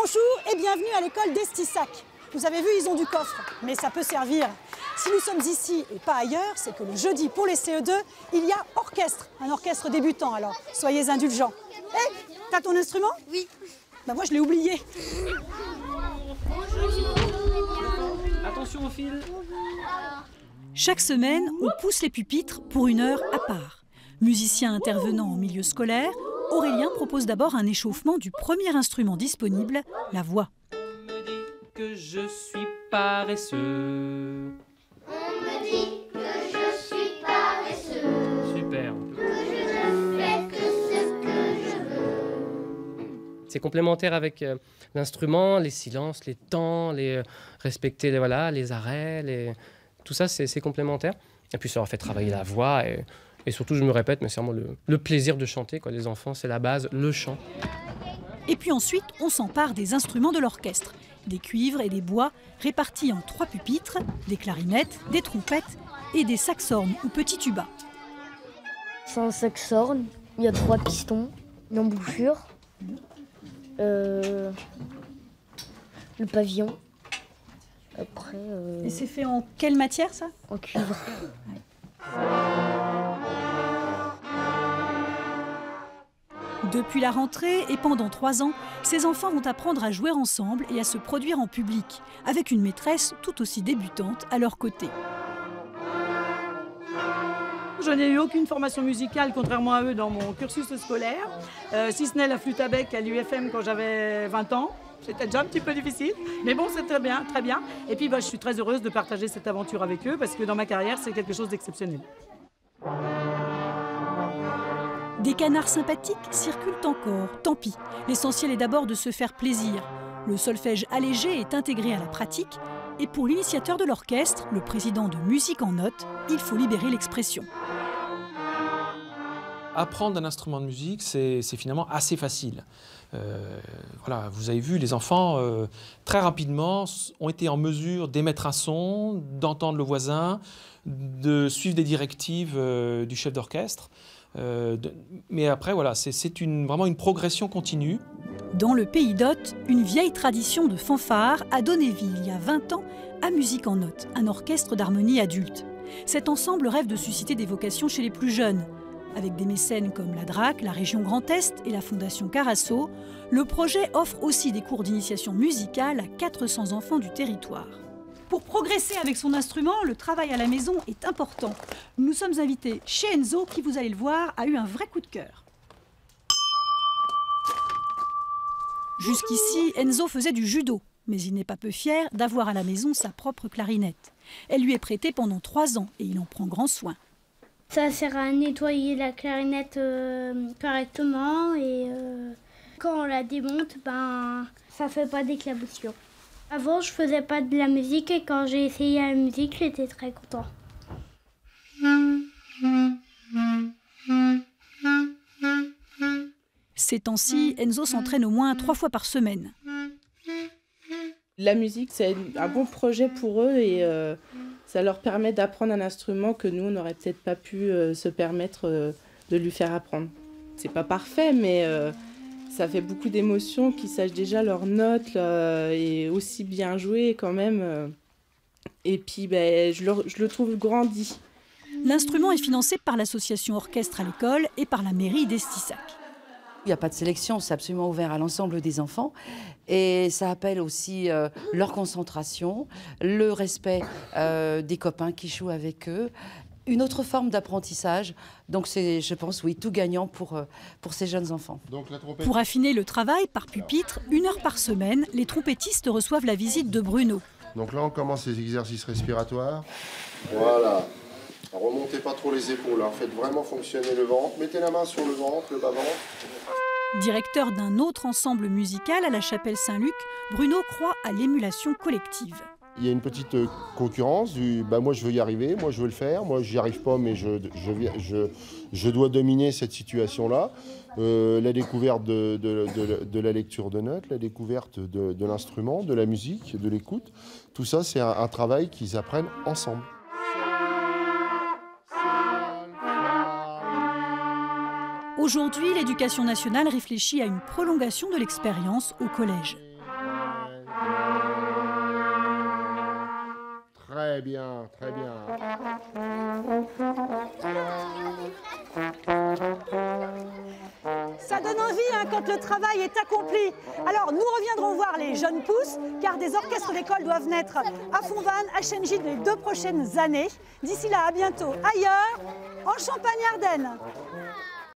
Bonjour et bienvenue à l'école d'Estissac. Vous avez vu, ils ont du coffre, mais ça peut servir. Si nous sommes ici et pas ailleurs, c'est que le jeudi, pour les CE2, il y a orchestre, un orchestre débutant, alors soyez indulgents. Hé, t'as ton instrument? Oui. Bah moi je l'ai oublié. Attention au fil. Chaque semaine, on pousse les pupitres pour une heure à part. Musicien intervenant en milieu scolaire, Aurélien propose d'abord un échauffement du premier instrument disponible, la voix. On me dit que je suis paresseux. On me dit que je suis paresseux. Super. Que je ne fais que ce que je veux. C'est complémentaire avec l'instrument, les silences, les temps, respecter les arrêts, tout ça c'est complémentaire. Et puis ça leur fait travailler la voix et surtout, je me répète, mais c'est vraiment le plaisir de chanter, quoi. Les enfants, c'est la base, le chant. Et puis ensuite, on s'empare des instruments de l'orchestre. Des cuivres et des bois répartis en 3 pupitres, des clarinettes, des trompettes et des saxhorns ou petits tubas. C'est un saxhorn, il y a 3 pistons, une embouchure, le pavillon. Après, Et c'est fait en quelle matière, ça? en cuivre. Depuis la rentrée et pendant 3 ans, ces enfants vont apprendre à jouer ensemble et à se produire en public, avec une maîtresse tout aussi débutante à leur côté. Je n'ai eu aucune formation musicale, contrairement à eux, dans mon cursus scolaire, si ce n'est la flûte à bec à l'UFM quand j'avais 20 ans. C'était déjà un petit peu difficile, mais bon, c'est très bien, très bien. Et puis, je suis très heureuse de partager cette aventure avec eux, parce que dans ma carrière, c'est quelque chose d'exceptionnel. Des canards sympathiques circulent encore, tant pis. L'essentiel est d'abord de se faire plaisir. Le solfège allégé est intégré à la pratique, et pour l'initiateur de l'orchestre, le président de Musique en Notes, il faut libérer l'expression. Apprendre un instrument de musique, c'est finalement assez facile. Voilà, vous avez vu, les enfants, très rapidement, ont été en mesure d'émettre un son, d'entendre le voisin, de suivre des directives du chef d'orchestre. Mais après, voilà, c'est vraiment une progression continue. Dans le pays d'Hôte, une vieille tradition de fanfare a donné vie, il y a 20 ans, à Musique en Notes, un orchestre d'harmonie adulte. Cet ensemble rêve de susciter des vocations chez les plus jeunes. Avec des mécènes comme la DRAC, la région Grand Est et la Fondation Carasso, le projet offre aussi des cours d'initiation musicale à 400 enfants du territoire. Pour progresser avec son instrument, le travail à la maison est important. Nous sommes invités chez Enzo, qui, vous allez le voir, a eu un vrai coup de cœur. Jusqu'ici, Enzo faisait du judo, mais il n'est pas peu fier d'avoir à la maison sa propre clarinette. Elle lui est prêtée pendant 3 ans et il en prend grand soin. Ça sert à nettoyer la clarinette correctement et quand on la démonte, ça fait pas d'éclaboussures. Avant, je faisais pas de la musique et quand j'ai essayé la musique, j'étais très content. Ces temps-ci, Enzo s'entraîne au moins 3 fois par semaine. La musique, c'est un bon projet pour eux et ça leur permet d'apprendre un instrument que nous, on n'aurait peut-être pas pu se permettre de lui faire apprendre. C'est pas parfait, mais ça fait beaucoup d'émotions qu'ils sachent déjà leurs notes et aussi bien jouer quand même. Et puis, je le trouve grandi. L'instrument est financé par l'association Orchestre à l'école et par la mairie d'Estissac. Il n'y a pas de sélection, c'est absolument ouvert à l'ensemble des enfants. Et ça appelle aussi leur concentration, le respect des copains qui jouent avec eux, une autre forme d'apprentissage. Donc c'est, je pense, oui, tout gagnant pour ces jeunes enfants. Pour affiner le travail par pupitre, 1 heure par semaine, les trompettistes reçoivent la visite de Bruno. Donc là, on commence les exercices respiratoires. Voilà. Remontez pas trop les épaules, hein. Faites vraiment fonctionner le ventre. Mettez la main sur le ventre, le bas-ventre. Directeur d'un autre ensemble musical à la Chapelle Saint-Luc, Bruno croit à l'émulation collective. Il y a une petite concurrence du moi je veux y arriver, moi je veux le faire, moi j'y arrive pas mais je dois dominer cette situation-là. La découverte de la lecture de notes, la découverte de l'instrument, de la musique, de l'écoute, tout ça c'est un travail qu'ils apprennent ensemble. Aujourd'hui, l'Éducation nationale réfléchit à une prolongation de l'expérience au collège. Très bien, très bien. Ça donne envie hein, quand le travail est accompli. Alors, nous reviendrons voir les jeunes pousses, car des orchestres d'école doivent naître à Fontvannes, à Shenji les 2 prochaines années. D'ici là, à bientôt ailleurs, en Champagne-Ardenne.